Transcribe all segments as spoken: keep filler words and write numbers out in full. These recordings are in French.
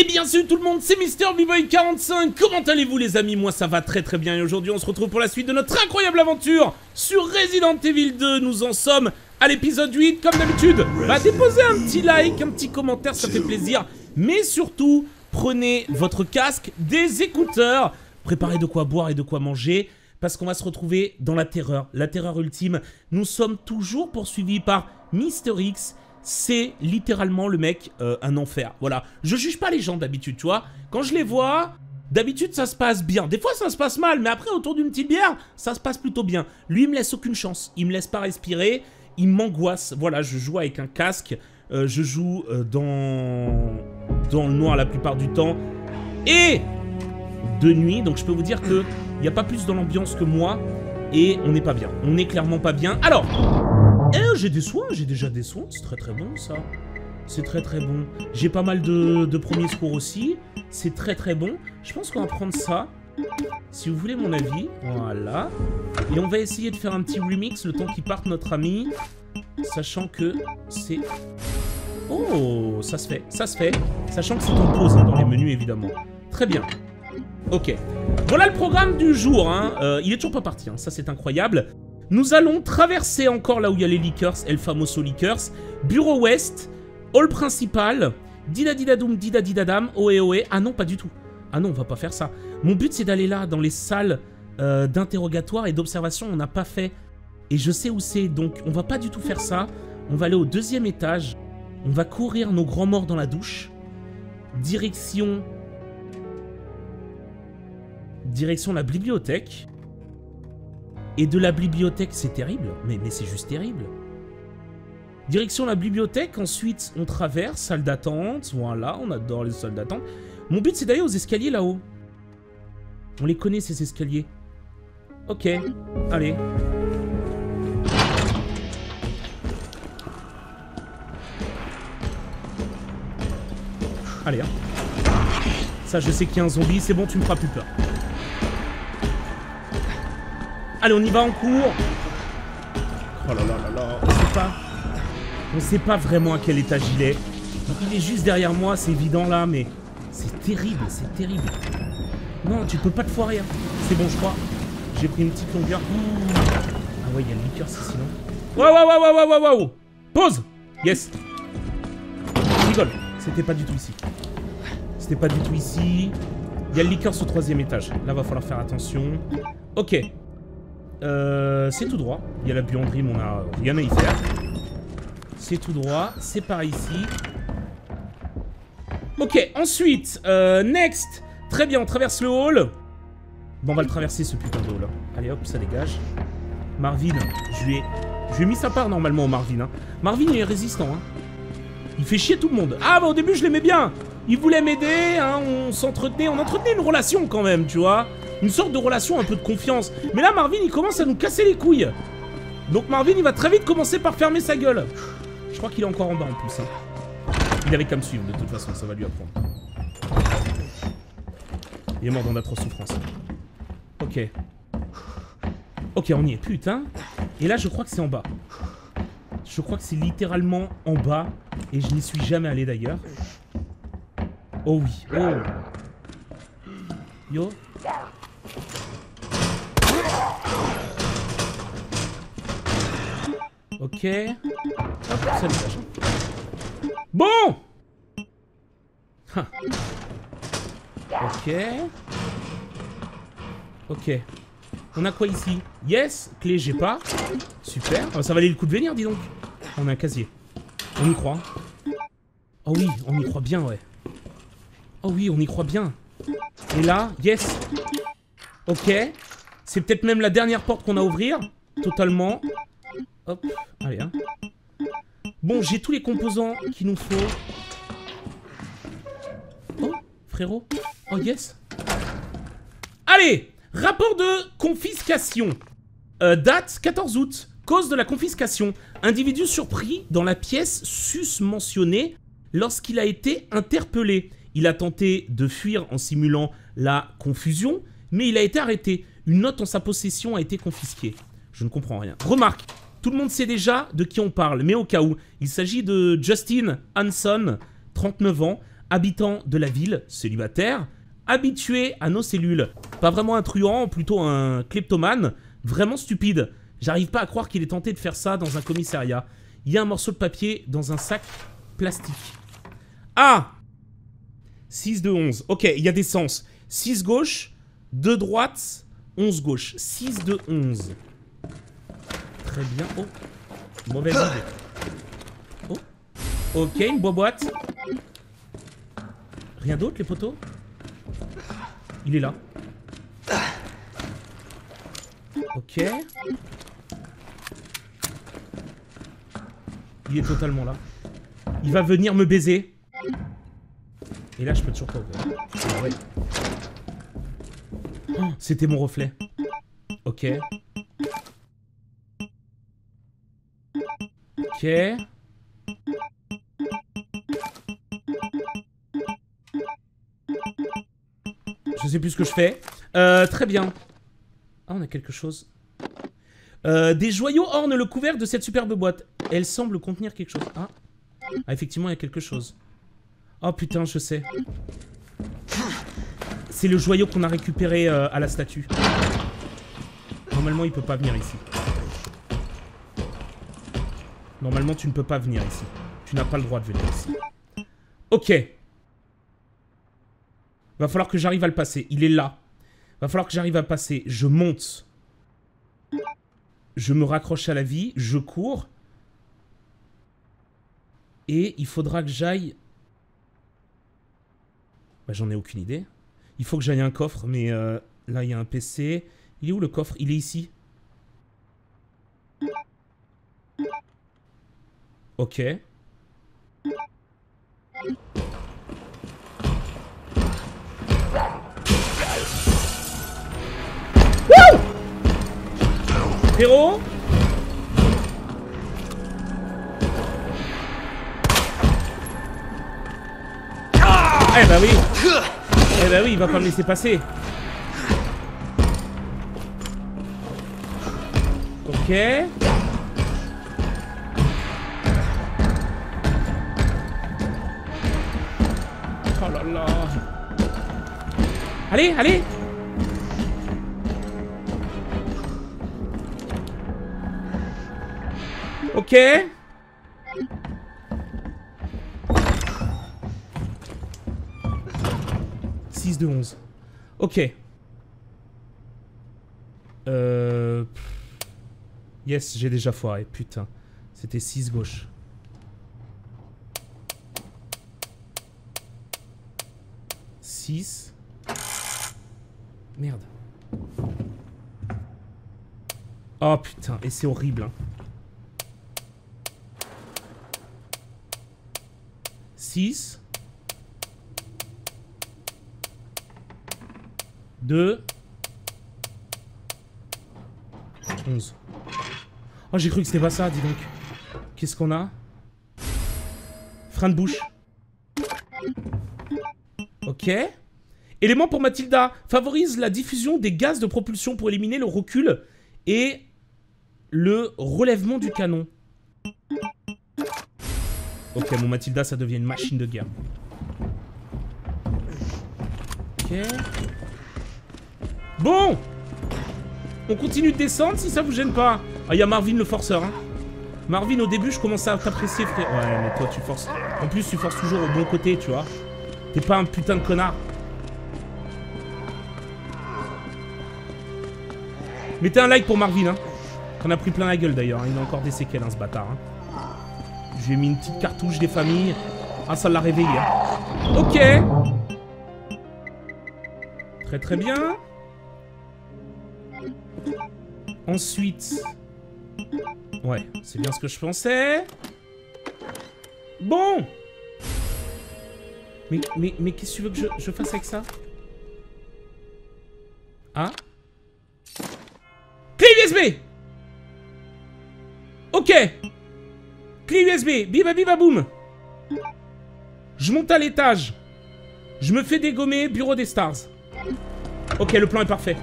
bien salut tout le monde, c'est Mister B-Boy quarante-cinq. Comment allez-vous les amis? Moi ça va très très bien et aujourd'hui on se retrouve pour la suite de notre incroyable aventure sur Resident Evil deux. Nous en sommes à l'épisode huit comme d'habitude. Bah déposez un petit like, un petit commentaire, ça fait plaisir. Mais surtout, prenez votre casque, des écouteurs, préparez de quoi boire et de quoi manger. Parce qu'on va se retrouver dans la terreur, la terreur ultime. Nous sommes toujours poursuivis par Mister X. C'est littéralement le mec, euh, un enfer. Voilà, je juge pas les gens d'habitude, tu vois. Quand je les vois, d'habitude ça se passe bien. Des fois ça se passe mal, mais après autour d'une petite bière, ça se passe plutôt bien. Lui il me laisse aucune chance, il me laisse pas respirer, il m'angoisse. Voilà, je joue avec un casque, euh, je joue euh, dans... dans le noir la plupart du temps. Et de nuit, donc je peux vous dire que il n'y a pas plus dans l'ambiance que moi. Et on n'est pas bien, on n'est clairement pas bien. Alors... Eh, j'ai des soins, j'ai déjà des soins, c'est très très bon ça. C'est très très bon. J'ai pas mal de, de premiers secours aussi. C'est très très bon. Je pense qu'on va prendre ça. Si vous voulez mon avis. Voilà. Et on va essayer de faire un petit remix le temps qu'il parte notre ami. Sachant que c'est... Oh, ça se fait, ça se fait. Sachant que c'est en pause hein, dans les menus évidemment. Très bien. Ok. Voilà le programme du jour. Hein. Euh, il est toujours pas parti, hein. Ça c'est incroyable. Nous allons traverser encore là où il y a les Lickers, El Famoso Lickers, Bureau Ouest, Hall Principal, Didadidadoum, Didadidadam, Ohé Ohé. Ah non, pas du tout. Ah non, on va pas faire ça. Mon but, c'est d'aller là, dans les salles euh, d'interrogatoire et d'observation. On n'a pas fait. Et je sais où c'est, donc on va pas du tout faire ça. On va aller au deuxième étage. On va courir nos grands morts dans la douche. Direction... Direction la bibliothèque. Et de la bibliothèque, c'est terrible. Mais, mais c'est juste terrible. Direction la bibliothèque, ensuite on traverse, salle d'attente. Voilà, on adore les salles d'attente. Mon but c'est d'aller aux escaliers là-haut. On les connaît ces escaliers. Ok, allez. Allez, hein. Ça je sais qu'il y a un zombie, c'est bon, tu me feras plus peur. Allez, on y va en cours. Oh là là là là, on sait pas. On sait pas vraiment à quel étage il est. Il est juste derrière moi, c'est évident là, mais c'est terrible, c'est terrible. Non, tu peux pas te foirer. Hein. C'est bon, je crois. J'ai pris une petite longueur. Oh. Ah ouais, il y a le liqueur, c'est sinon. Waouh, waouh, waouh, waouh, waouh, waouh. Pause. Yes. Je rigole. C'était pas du tout ici. C'était pas du tout ici. Il y a le liqueur au troisième étage. Là, va falloir faire attention. Ok. Euh, c'est tout droit. Il y a la buanderie, mais on a rien à y faire. C'est tout droit. C'est par ici. Ok, ensuite, euh, next. Très bien, on traverse le hall. Bon, on va le traverser, ce putain de hall. Allez, hop, ça dégage. Marvin, je lui ai, je lui ai mis sa part normalement au Marvin. Hein. Marvin, il est résistant. Hein. Il fait chier tout le monde. Ah, bah au début, je l'aimais bien. Il voulait m'aider, hein, on s'entretenait. On entretenait une relation quand même, tu vois. Une sorte de relation, un peu de confiance. Mais là, Marvin, il commence à nous casser les couilles. Donc Marvin, il va très vite commencer par fermer sa gueule. Je crois qu'il est encore en bas en plus. Hein. Il avait qu'à me suivre, de toute façon, ça va lui apprendre. Il est mort dans d'atroces souffrances. Ok. Ok, on y est, putain. Et là, je crois que c'est en bas. Je crois que c'est littéralement en bas. Et je n'y suis jamais allé d'ailleurs. Oh oui. Oh. Yo. Ok. Hop, ça dégage. Bon. Ha. Ok. Ok. On a quoi ici? Yes. Clé, j'ai pas. Super. Oh, ça valait le coup de venir, dis donc. On a un casier. On y croit. Oh oui, on y croit bien, ouais. Oh oui, on y croit bien. Et là, yes. Ok. C'est peut-être même la dernière porte qu'on a à ouvrir. Totalement. Hop. Allez, hein. Bon, j'ai tous les composants qu'il nous faut. Oh, frérot. Oh, yes. Allez. Rapport de confiscation. Euh, date quatorze août. Cause de la confiscation. Individu surpris dans la pièce sus-mentionnée lorsqu'il a été interpellé. Il a tenté de fuir en simulant la confusion, mais il a été arrêté. Une note en sa possession a été confisquée. Je ne comprends rien. Remarque, tout le monde sait déjà de qui on parle, mais au cas où, il s'agit de Justin Hanson, trente-neuf ans, Habitant de la ville, célibataire, habitué à nos cellules. Pas vraiment un truand, plutôt un kleptomane, vraiment stupide. J'arrive pas à croire qu'il ait tenté de faire ça dans un commissariat. Il y a un morceau de papier dans un sac plastique. Ah! six de onze. Ok, il y a des sens. six gauche, deux droite, onze gauche. six de onze. Très bien. Oh. Mauvaise idée. Oh. Ok, une boîte. Rien d'autre, les poteaux? Il est là. Ok. Il est totalement là. Il va venir me baiser. Et là, je peux toujours pas ouvrir. Ah ouais. Oh, c'était mon reflet. Ok. Ok. Je sais plus ce que je fais. Euh, très bien. Ah, on a quelque chose. Euh, des joyaux ornent le couvercle de cette superbe boîte. Elle semble contenir quelque chose. Ah, ah effectivement, il y a quelque chose. Oh putain, je sais. C'est le joyau qu'on a récupéré euh, à la statue. Normalement, il peut pas venir ici. Normalement, tu ne peux pas venir ici. Tu n'as pas le droit de venir ici. Ok. Va falloir que j'arrive à le passer. Il est là. Va falloir que j'arrive à passer. Je monte. Je me raccroche à la vie. Je cours. Et il faudra que j'aille... Bah, j'en ai aucune idée. Il faut que j'aille à un coffre, mais euh, là, il y a un P C. Il est où, le coffre? Il est ici. Ok. Wouh! Frérot? Eh bah oui. Eh bah oui, il va pas me laisser passer. Ok. Oh là là. Allez, allez. Ok. six de onze. Ok. Euh... Yes, j'ai déjà foiré. Putain. C'était six gauche. six. Merde. Oh putain. Et c'est horrible. Hein. six. deux. onze. Oh, j'ai cru que c'était pas ça, dis donc. Qu'est-ce qu'on a? Frein de bouche. Ok. Élément pour Mathilda. Favorise la diffusion des gaz de propulsion pour éliminer le recul et le relèvement du canon. Ok, mon Mathilda, ça devient une machine de guerre. Ok. Bon! On continue de descendre si ça vous gêne pas. Ah, il y a Marvin le forceur, hein. Marvin, au début, je commençais à t'apprécier, frère. Ouais, mais toi, tu forces. En plus, tu forces toujours au bon côté, tu vois. T'es pas un putain de connard. Mettez un like pour Marvin, hein. Qu'on a pris plein la gueule, d'ailleurs. Hein. Il a encore des séquelles, hein, ce bâtard. Hein. Je lui ai mis une petite cartouche des familles. Ah, ça l'a réveillé. Hein. Ok. Très, très bien. Ensuite... Ouais, c'est bien ce que je pensais. Bon. Mais, mais, mais qu'est-ce que tu veux que je, je fasse avec ça? Ah. Clé U S B. Ok. Clé U S B. Biba biba boum. Je monte à l'étage. Je me fais dégommer. Bureau des stars. Ok, le plan est parfait.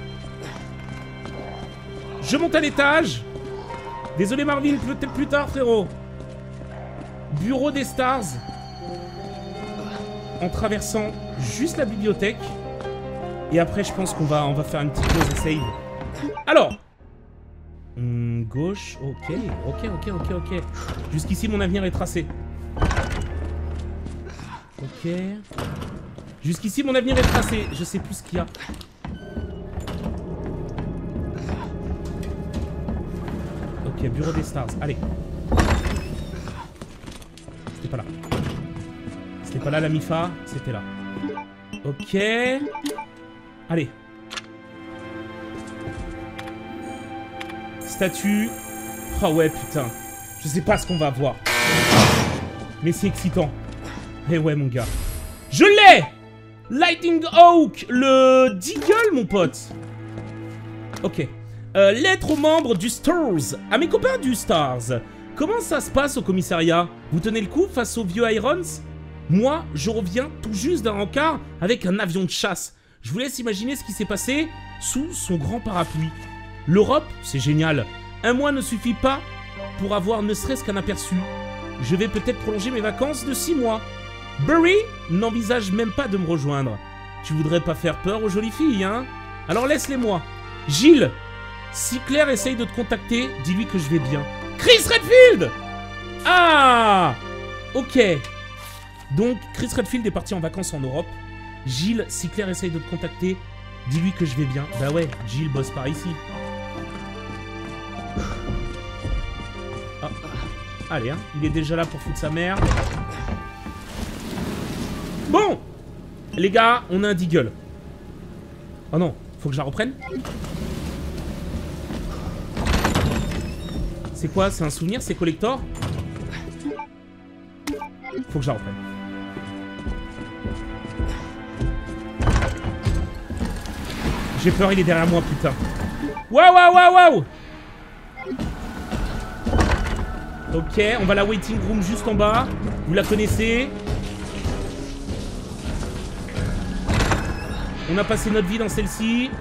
Je monte à l'étage. Désolé Marvin, peut-être plus tard frérot. Bureau des stars. en traversant juste la bibliothèque. Et après, je pense qu'on va, on va faire une petite pause et save. Alors hum, gauche, ok, ok, ok, ok, ok. Jusqu'ici, mon avenir est tracé. Ok. Jusqu'ici, mon avenir est tracé. Je sais plus ce qu'il y a. Ok, bureau des stars. Allez. C'était pas là. C'était pas là la Mifa. C'était là. Ok. Allez. Statue. Oh ouais, putain. Je sais pas ce qu'on va voir. Mais c'est excitant. Eh ouais, mon gars. Je l'ai! Lightning Hawk, le Deagle, mon pote. Ok. Euh, lettre aux membres du Stars. À mes copains du Stars. Comment ça se passe au commissariat? Vous tenez le coup face aux vieux Irons? Moi, je reviens tout juste d'un rencard avec un avion de chasse. Je vous laisse imaginer ce qui s'est passé sous son grand parapluie. L'Europe, c'est génial. Un mois ne suffit pas pour avoir ne serait-ce qu'un aperçu. Je vais peut-être prolonger mes vacances de six mois. Burry n'envisage même pas de me rejoindre. Tu voudrais pas faire peur aux jolies filles, hein? Alors laisse-les-moi. Gilles, si Claire essaye de te contacter, dis-lui que je vais bien. Chris Redfield! Ah! Ok. Donc, Chris Redfield est parti en vacances en Europe. Gilles, si Claire essaye de te contacter, dis-lui que je vais bien. Bah ouais, Gilles bosse par ici. Ah. Allez, hein, il est déjà là pour foutre sa merde. Bon! Les gars, on a un Deagle. Oh non, faut que je la reprenne. C'est quoi? C'est un souvenir? C'est collector? Faut que je la reprenne. J'ai peur, il est derrière moi, putain. Waouh, waouh, waouh, waouh! Ok, on va à la waiting room juste en bas. Vous la connaissez. On a passé notre vie dans celle-ci.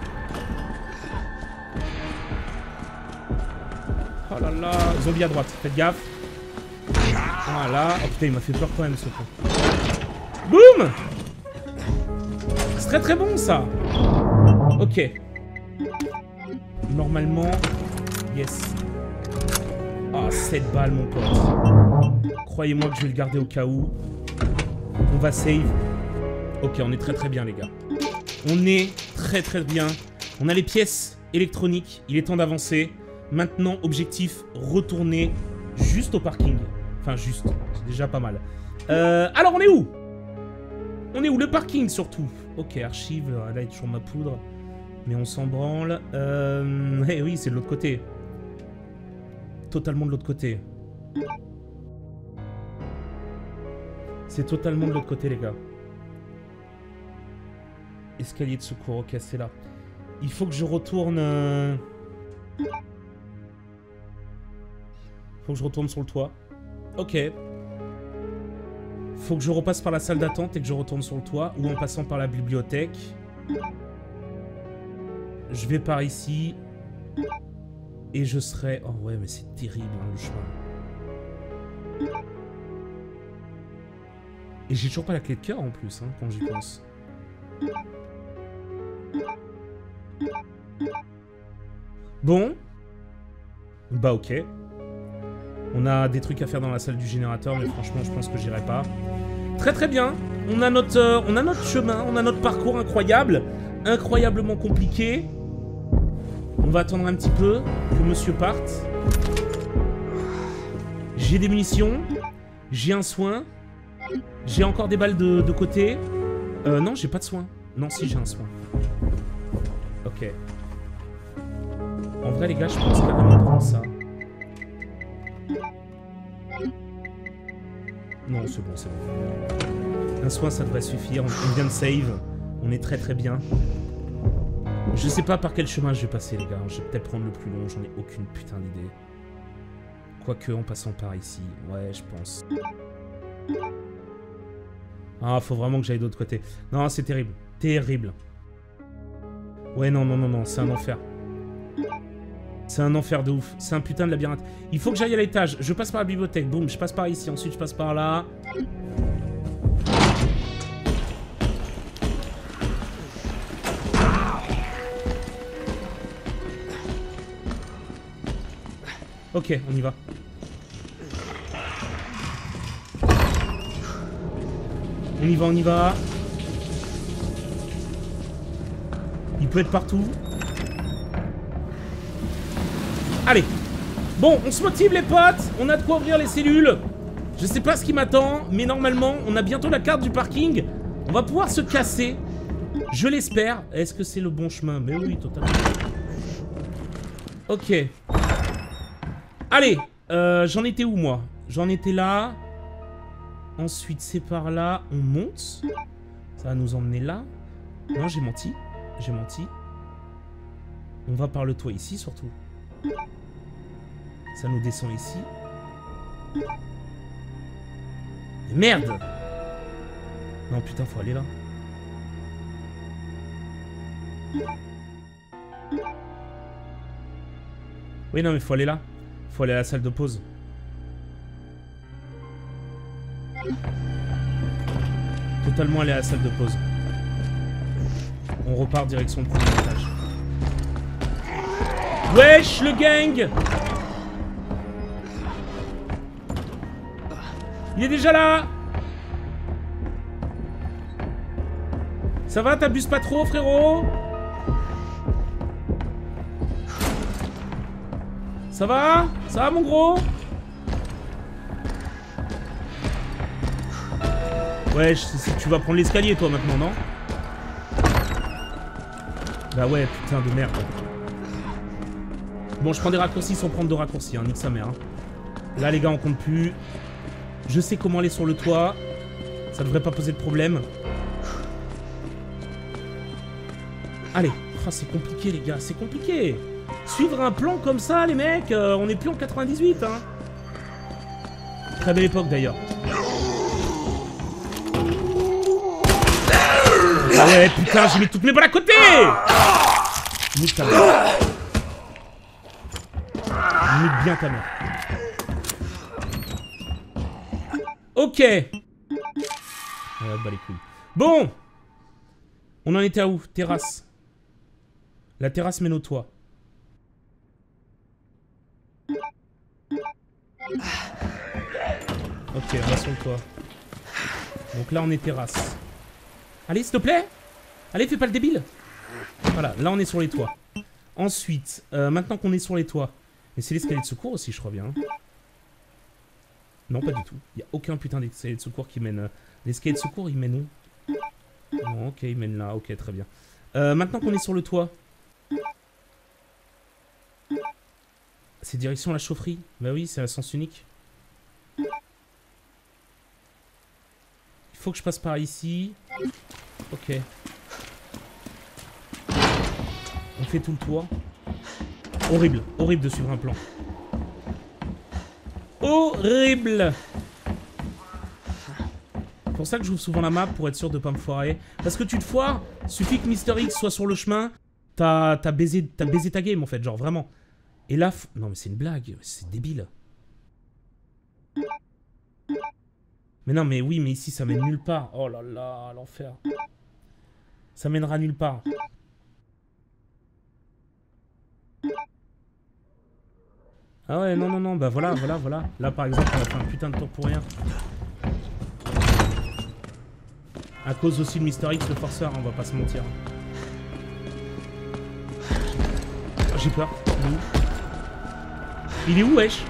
Oh là là, zombie à droite, faites gaffe. Voilà. Oh putain, il m'a fait peur quand même ce con. Boum! C'est très très bon ça. Ok. Normalement. Yes. Ah, oh, sept balles mon pote. Croyez-moi que je vais le garder au cas où. On va save. Ok, on est très très bien les gars. On est très très bien. On a les pièces électroniques. Il est temps d'avancer. Maintenant, objectif, retourner juste au parking. Enfin, juste. C'est déjà pas mal. Euh, alors, on est où? On est où? Le parking, surtout. Ok, archive. Là, il y a toujours ma poudre. Mais on s'en branle. Euh... Eh oui, c'est de l'autre côté. Totalement de l'autre côté. C'est totalement de l'autre côté, les gars. Escalier de secours, ok, c'est là. Il faut que je retourne... Euh... Faut que je retourne sur le toit. Ok. Faut que je repasse par la salle d'attente et que je retourne sur le toit. Ou en passant par la bibliothèque. Je vais par ici. Et je serai... Oh ouais, mais c'est terrible, hein, le chemin. Et j'ai toujours pas la clé de cœur en plus, hein, quand j'y pense. Bon. Bah ok. On a des trucs à faire dans la salle du générateur, mais franchement, je pense que j'irai pas. Très très bien. On a notre, euh, on a notre chemin, on a notre parcours incroyable. Incroyablement compliqué. On va attendre un petit peu que monsieur parte. J'ai des munitions. J'ai un soin. J'ai encore des balles de, de côté. Euh, non, j'ai pas de soin. Non, si, j'ai un soin. Ok. En vrai, les gars, je pense carrément prendre ça. Non, c'est bon, c'est bon. Un soin, ça devrait suffire. On vient de save. On est très très bien. Je sais pas par quel chemin je vais passer, les gars. Je vais peut-être prendre le plus long. J'en ai aucune putain d'idée. Quoique, en passant par ici. Ouais, je pense. Ah, faut vraiment que j'aille de l'autre côté. Non, c'est terrible. Terrible. Ouais, non, non, non, non. C'est un enfer. C'est un enfer de ouf. C'est un putain de labyrinthe. Il faut que j'aille à l'étage. Je passe par la bibliothèque. Boum, je passe par ici. Ensuite, je passe par là. Ok, on y va. On y va, on y va. Il peut être partout. Allez. Bon, on se motive les potes. On a de quoi ouvrir les cellules. Je sais pas ce qui m'attend, mais normalement, on a bientôt la carte du parking. On va pouvoir se casser. Je l'espère. Est-ce que c'est le bon chemin? Mais oui, totalement. Ok. Allez. Euh, j'en étais où, moi? J'en étais là. Ensuite, c'est par là. On monte. Ça va nous emmener là. Non, j'ai menti. J'ai menti. On va par le toit ici, surtout. Ça nous descend ici. Merde! Non, putain, faut aller là. Oui, non, mais faut aller là. Faut aller à la salle de pause. Totalement aller à la salle de pause. On repart direction le premier étage. Wesh, le gang! Il est déjà là! Ça va, t'abuses pas trop, frérot? Ça va? Ça va, mon gros? Ouais, je, tu vas prendre l'escalier, toi, maintenant, non? Bah ouais, putain de merde. Bon, je prends des raccourcis sans prendre de raccourcis, hein, nique sa mère. Hein. Là, les gars, on compte plus. Je sais comment aller sur le toit. Ça devrait pas poser de problème. Allez. Oh, c'est compliqué, les gars. C'est compliqué. Suivre un plan comme ça, les mecs, euh, on est plus en quatre-vingt-dix-huit, hein. Très belle époque, d'ailleurs. Ah ouais, putain, j'ai mis toutes mes balles à côté. Nique ta mère. Nique bien ta mère. Ok. Ouais, bah les couilles. Bon. On en était à où? Terrasse. La terrasse mène au toit. Ok, on va sur le toit. Donc là, on est terrasse. Allez, s'il te plaît. Allez, fais pas le débile. Voilà, là, on est sur les toits. Ensuite, euh, maintenant qu'on est sur les toits... Mais c'est l'escalier de secours aussi, je crois bien. Non, pas du tout. Il n'y a aucun putain d'escalier de secours qui mène... L'escalier de secours, il mène où? Non, ok, il mène là. Ok, très bien. Euh, maintenant qu'on est sur le toit... C'est direction la chaufferie. Bah oui, c'est à sens unique. Il faut que je passe par ici. Ok. On fait tout le tour. Horrible, horrible de suivre un plan. Horrible. C'est pour ça que je joue souvent la map, pour être sûr de pas me foirer. Parce que tu te foires, suffit que Mister X soit sur le chemin, t'as baisé, t'as baisé ta game en fait, genre vraiment. Et là, non mais c'est une blague, c'est débile. Mais non mais oui, mais ici ça mène nulle part. Oh là là, l'enfer. Ça mènera nulle part. Ah ouais, non, non, non, bah voilà, voilà, voilà. Là, par exemple, on a fait un putain de tour pour rien. À cause aussi de Mister X, le forceur, on va pas se mentir. Oh, j'ai peur. Il est où? Il est où, wesh?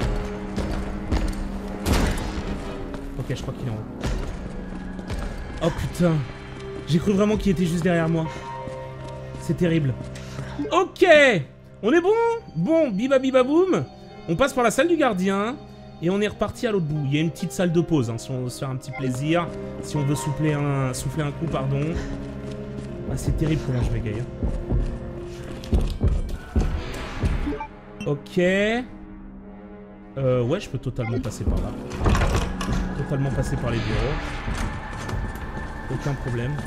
Ok, je crois qu'il est en haut. Oh putain. J'ai cru vraiment qu'il était juste derrière moi. C'est terrible. Ok. On est bon? Bon, biba biba boum. On passe par la salle du gardien. Et on est reparti à l'autre bout. Il y a une petite salle de pause, hein, si on veut se faire un petit plaisir. Si on veut souffler un, souffler un coup, pardon. Ah, c'est terrible comment je bégaye. Ok. Euh, ouais, je peux totalement passer par là. Totalement passer par les bureaux. Aucun problème.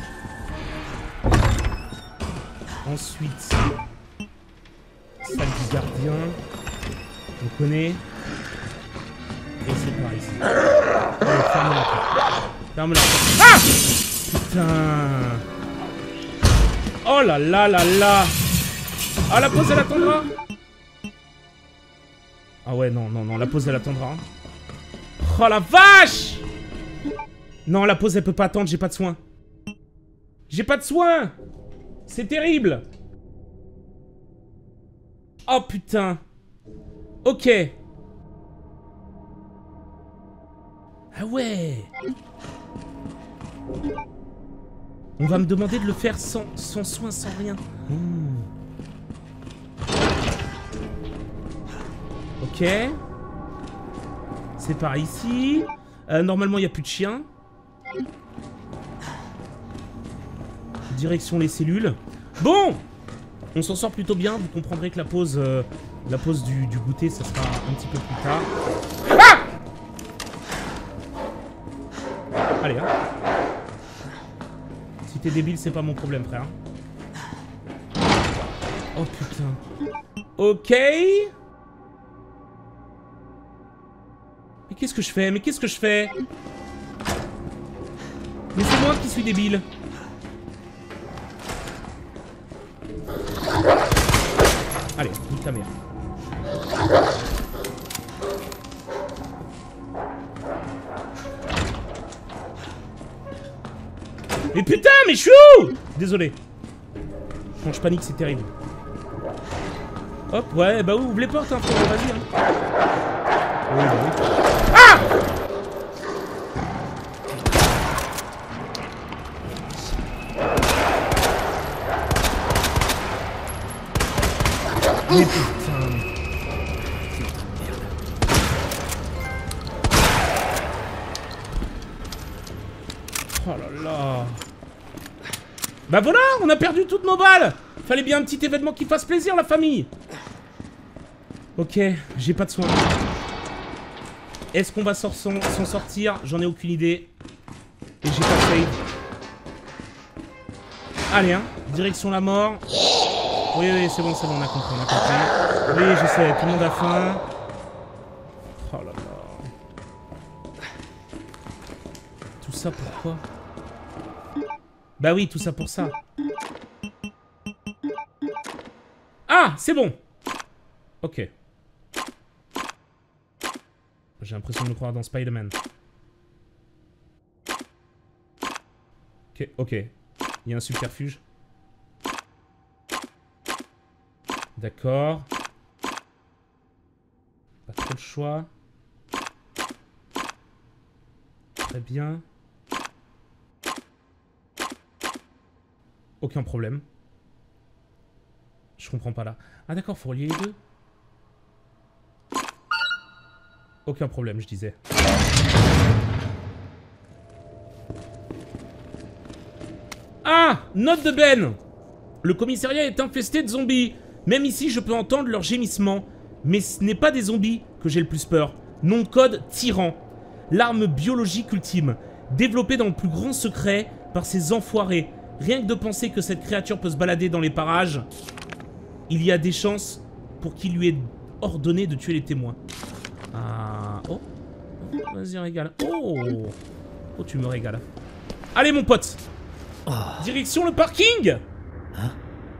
Ensuite, salle du gardien. On connaît. Et c'est par ici. Allez, ferme-la. Ferme-la. Ah! Putain. Oh là là là là. Ah, la pause, elle attendra. Ah ouais, non, non, non, la pause, elle attendra. Oh la vache! Non, la pause, elle peut pas attendre, j'ai pas de soins. J'ai pas de soins! C'est terrible! Oh putain! Ok. Ah ouais! On va me demander de le faire sans, sans soin, sans rien. Mmh. Ok. C'est par ici. Euh, normalement, il n'y a plus de chiens. Direction les cellules. Bon! On s'en sort plutôt bien. Vous comprendrez que la pause, euh, la pause du, du goûter, ça sera un petit peu plus tard. Ah! Allez, hein. Si t'es débile, c'est pas mon problème, frère. Oh putain. Ok. Mais qu'est-ce que je fais? Mais qu'est-ce que je fais? Mais c'est moi qui suis débile. Allez, nique ta mère. Mais putain, mais je suis où? Désolé. Quand je panique, c'est terrible. Hop, ouais, bah ouvre les portes, hein, frérot, vas-y. Hein. Oui, bah oui. Ah! Mais putain. Oh là là. Bah voilà, on a perdu toutes nos balles. Fallait bien un petit événement qui fasse plaisir, la famille. Ok, j'ai pas de soins. Est-ce qu'on va s'en sortir? J'en ai aucune idée. Et j'ai pas de save. Allez, hein, direction la mort. Oui, oui, c'est bon, c'est bon, on a compris, on a compris. Oui, je sais, tout le monde a faim. Oh là là. Tout ça pourquoi? Bah oui, tout ça pour ça. Ah, c'est bon. Ok. J'ai l'impression de me croire dans Spider-Man. Ok, ok. Il y a un subterfuge. D'accord. Pas trop de choix. Très bien. Aucun problème. Je comprends pas là. Ah d'accord, faut relier les deux. Aucun problème, je disais. Ah! Note de Ben! Le commissariat est infesté de zombies. Même ici, je peux entendre leurs gémissements. Mais ce n'est pas des zombies que j'ai le plus peur. Nom de code Tyran. L'arme biologique ultime. Développée dans le plus grand secret par ces enfoirés. Rien que de penser que cette créature peut se balader dans les parages, il y a des chances pour qu'il lui ait ordonné de tuer les témoins. Ah... Oh. Vas-y, régale. Oh. Oh, tu me régales. Allez, mon pote. Oh. Direction le parking. Hein?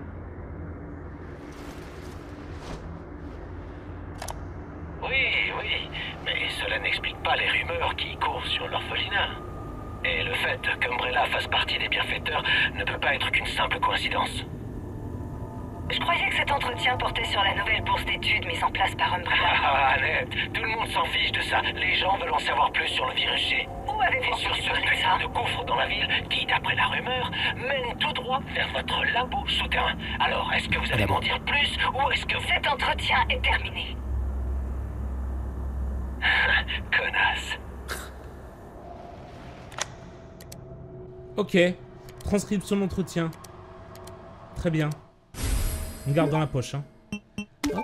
Oui, oui, mais cela n'explique pas les rumeurs qui courent sur l'orphelinat. Et le fait qu'Umbrella fasse partie des bienfaiteurs ne peut pas être qu'une simple coïncidence. Je croyais que cet entretien portait sur la nouvelle bourse d'études mise en place par Umbrella. Ah, Annette, tout le monde s'en fiche de ça. Les gens veulent en savoir plus sur le virus G. Où avez-vous Et sur entendu ce parler de ça? putain de gouffre dans la ville qui, d'après la rumeur, mène tout droit vers votre labo souterrain. Alors, est-ce que vous allez m'en dire plus ou est-ce que vous... Cet entretien est terminé. Connasse. Ok. Transcription d'entretien. Très bien. On garde dans la poche, hein. Hop.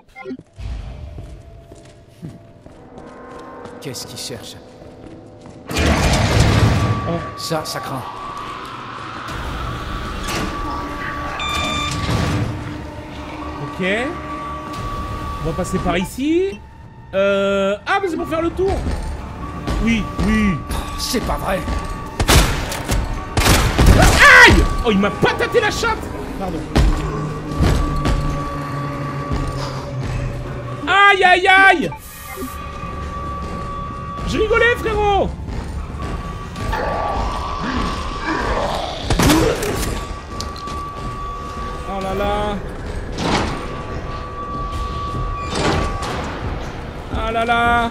Qu'est-ce qu'il cherche? Oh. Ça, ça craint. Ok. On va passer par ici. Euh... Ah, mais c'est pour faire le tour. Oui, oui. C'est pas vrai. Aïe! Oh, il m'a pataté la chatte. Pardon. Aïe, aïe, aïe! Je rigolais, frérot. Oh là là. Ah là là.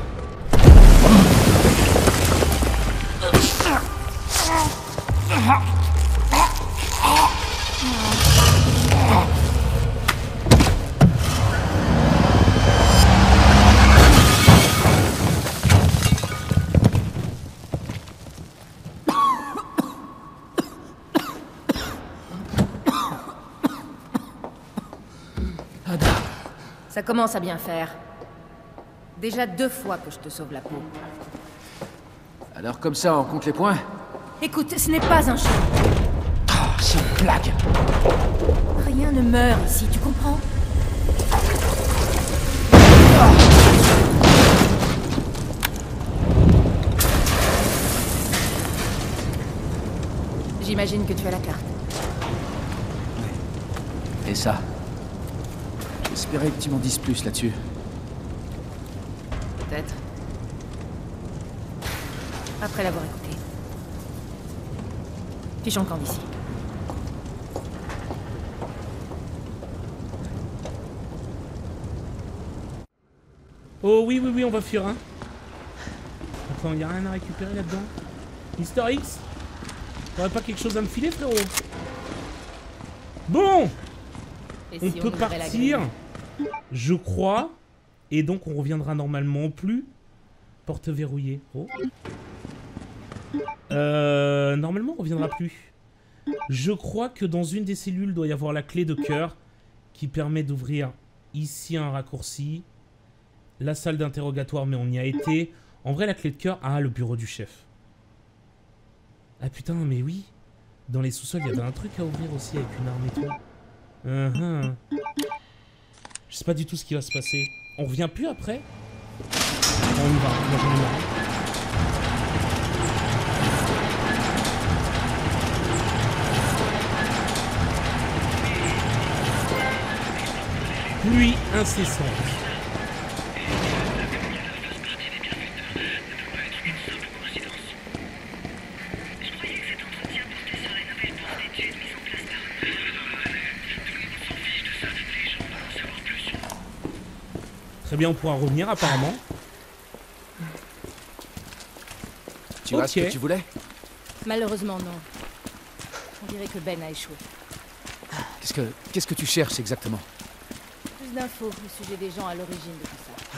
Ça commence à bien faire. Déjà deux fois que je te sauve la peau. Alors comme ça, on compte les points? Écoute, ce n'est pas un jeu. Oh, c'est une blague. Rien ne meurt ici, tu comprends? J'imagine que tu as la carte. Et ça? J'espérais que tu m'en dises plus là-dessus. Peut-être. Après l'avoir écouté. Fichons le camp d'ici. Oh oui, oui, oui, on va fuir, hein. Attends, y'a rien à récupérer là-dedans. Mister X, t'aurais pas quelque chose à me filer, frérot? Bon, Et on si peut on ouvrait la partir, grille? je crois. Et donc, on reviendra normalement plus. Porte verrouillée. Oh. Euh, normalement, on reviendra plus. Je crois que dans une des cellules, doit y avoir la clé de cœur qui permet d'ouvrir ici un raccourci. La salle d'interrogatoire, mais on y a été. En vrai, la clé de cœur... Ah, le bureau du chef. Ah putain, mais oui. Dans les sous-sols, il y avait un truc à ouvrir aussi avec une arme et tout. Uh-huh. Je sais pas du tout ce qui va se passer. On revient plus après? On y va, moi j'en ai marre. Pluie incessante. Très bien, on pourra revenir apparemment. Tu vois Ok. ce que tu voulais? Malheureusement, non. On dirait que Ben a échoué. Qu'est-ce que qu'est-ce que tu cherches exactement? Plus d'infos au sujet des gens à l'origine de tout ça.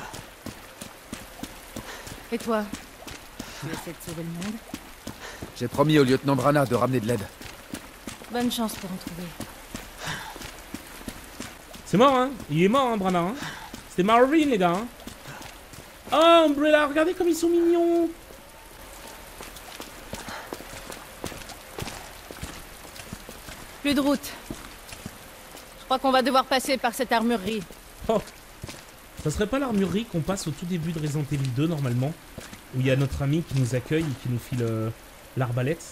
Et toi? Tu essaies de sauver le monde? J'ai promis au lieutenant Brana de ramener de l'aide. Bonne chance pour en trouver. C'est mort, hein. Il est mort, hein, Brana. Hein. C'était Marvin, les gars. Hein. Oh, Umbrella, regardez comme ils sont mignons. Plus de route. Je crois qu'on va devoir passer par cette armurerie. Oh. Ça serait pas l'armurerie qu'on passe au tout début de Resident Evil deux, normalement? Où il y a notre ami qui nous accueille et qui nous file euh, l'arbalète.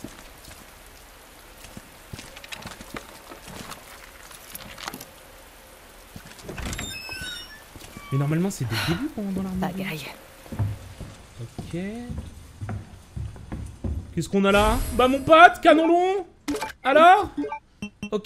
Mais normalement, c'est dès le début qu'on est dans l'armurerie. Bagaille. Ok. Qu'est-ce qu'on a là? Bah, mon pote, canon long. Alors? Ok.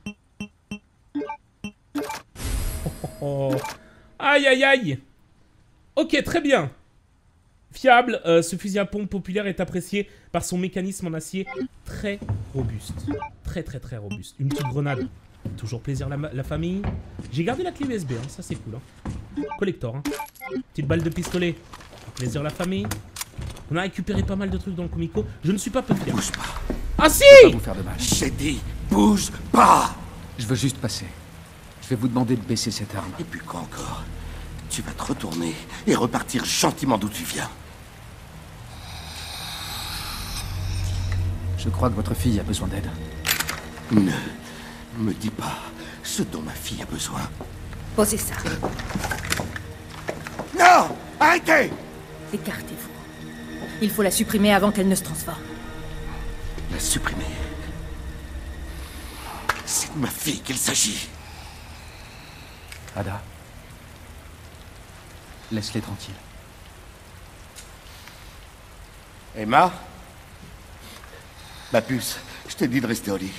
Oh, oh, oh. Aïe, aïe, aïe. Ok, très bien. Fiable, euh, ce fusil à pompe populaire est apprécié par son mécanisme en acier très robuste. Très, très, très robuste. Une petite grenade. Toujours plaisir la, la famille. J'ai gardé la clé U S B, hein, ça c'est cool. Hein. Collector. Hein. Petite balle de pistolet. Plaisir la famille. On a récupéré pas mal de trucs dans le comico. Je ne suis pas peu fier. Bouge pas. Ah si! Je vais pas vous faire de mal. J'ai dit, bouge pas. Je veux juste passer. Je vais vous demander de baisser cette arme. Et puis quoi encore? Tu vas te retourner et repartir gentiment d'où tu viens. Je crois que votre fille a besoin d'aide. Ne me dis pas ce dont ma fille a besoin. Posez ça. Non! Arrêtez! Écartez-vous. Il faut la supprimer avant qu'elle ne se transforme. La supprimer. C'est de ma fille qu'il s'agit. Ada. Laisse-les tranquilles. Emma? Ma puce, je t'ai dit de rester au lit.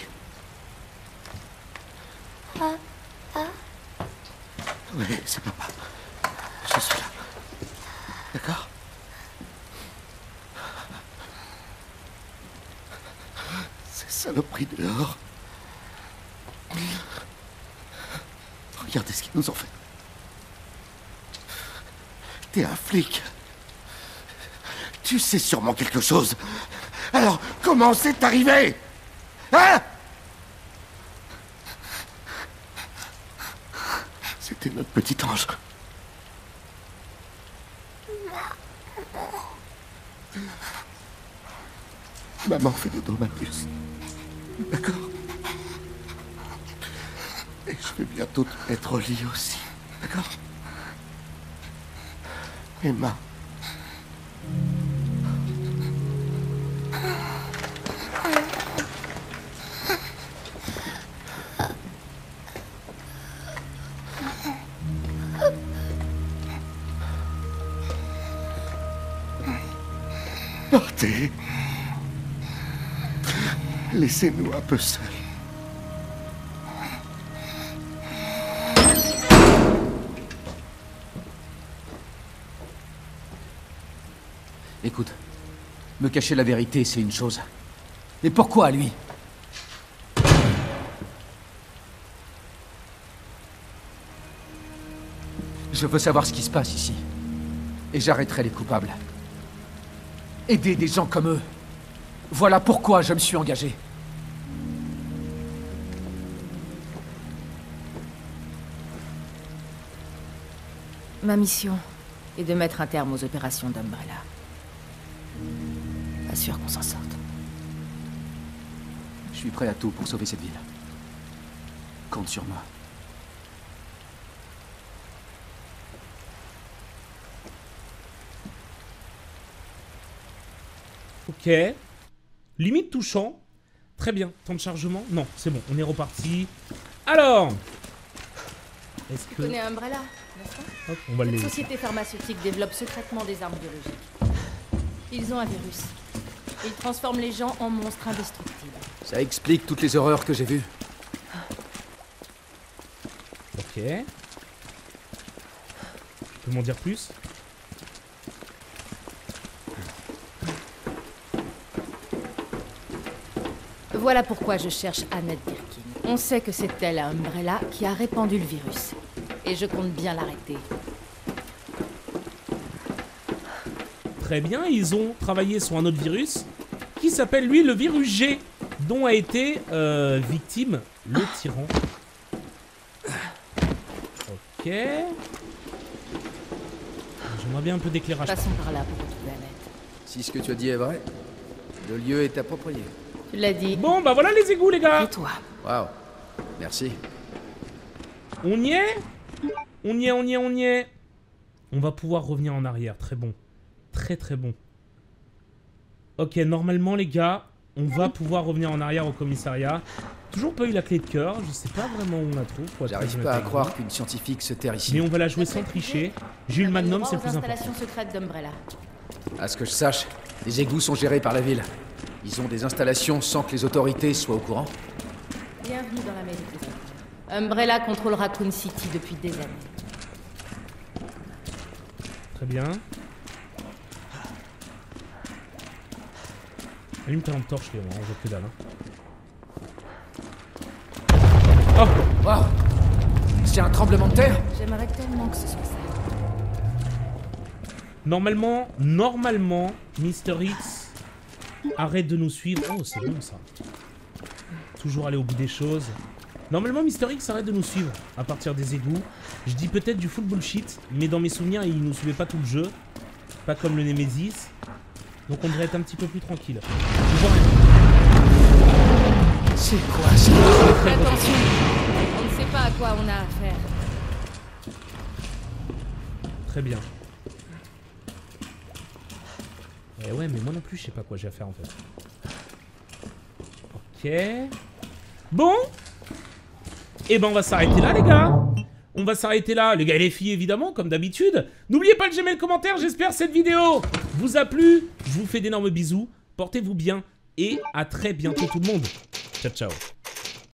Ah, ah. Oui, c'est papa. Je suis là. D'accord? Ces saloperies dehors. Regardez ce qu'ils nous ont fait. T'es un flic. Tu sais sûrement quelque chose. Alors, comment c'est arrivé? Hein? C'était notre petit ange. Maman fait dodo, ma puce. D'accord? Et je vais bientôt te mettre au lit aussi. D'accord? Emma. Partez. Laissez-nous un peu seuls. Écoute, me cacher la vérité, c'est une chose. Mais pourquoi lui? Je veux savoir ce qui se passe ici. Et j'arrêterai les coupables. Aider des gens comme eux. Voilà pourquoi je me suis engagé. Ma mission est de mettre un terme aux opérations d'Umbrella. Pas sûr qu'on s'en sorte. Je suis prêt à tout pour sauver cette ville. Compte sur moi. Ok. Limite touchant. Très bien. Temps de chargement? Non, c'est bon. On est reparti. Alors. Est-ce que... Tu connais Umbrella, n'est-ce pas? Hop, on va le Cette laisser. société pharmaceutique développe secrètement des armes biologiques. Ils ont un virus. Ils transforment les gens en monstres indestructibles. Ça explique toutes les horreurs que j'ai vues. Ok. Tu peux m'en dire plus? Voilà pourquoi je cherche Annette Birkin. On sait que c'est elle à Umbrella qui a répandu le virus. Et je compte bien l'arrêter. Très bien, ils ont travaillé sur un autre virus qui s'appelle lui le virus G, dont a été euh, victime le tyran. Ok. J'aimerais bien un peu d'éclairage. Passons par là pour retrouver Annette. Si ce que tu as dit est vrai, le lieu est approprié. Tu l'as dit. Bon, bah voilà les égouts, les gars. Et toi? Waouh. Merci. On y est? On y est, on y est, on y est. On va pouvoir revenir en arrière. Très bon. Très très bon. Ok, normalement les gars, on va pouvoir revenir en arrière au commissariat. Toujours pas eu la clé de cœur. Je sais pas vraiment où on la trouve. pour être J'arrive honnête pas à avec croire vous. qu'une scientifique se terre ici. Mais on va la jouer sans tricher. J'ai eu le magnum, c'est le plus important. Installations secrètes d'Umbrella. À ce que je sache, les égouts sont gérés par la ville. Ils ont des installations sans que les autorités soient au courant. Bienvenue dans la mairie. Umbrella contrôle Raccoon City depuis des années. Très bien. Allume ta lampe torche, Léon, on voit que dalle. Hein. Oh! Waouh. C'est un tremblement de terre? J'aimerais tellement que ce soit ça. Normalement, normalement, Mister X arrête de nous suivre. Oh, c'est bon ça. Toujours aller au bout des choses. Normalement, Mister X arrête de nous suivre à partir des égouts. Je dis peut-être du full bullshit, mais dans mes souvenirs, il nous suivait pas tout le jeu. Pas comme le Nemesis. Donc on devrait être un petit peu plus tranquille. Je vois rien. C'est quoi ça? Attention, on ne sait pas à quoi on a affaire. Très bien. Eh ouais, mais moi non plus, je sais pas quoi j'ai à faire en fait. Ok. Bon. Eh ben, on va s'arrêter là, les gars. On va s'arrêter là, les gars et les filles évidemment, comme d'habitude. N'oubliez pas de j'aimer le commentaire, j'espère que cette vidéo vous a plu. Je vous fais d'énormes bisous, portez-vous bien et à très bientôt tout le monde. Ciao, ciao.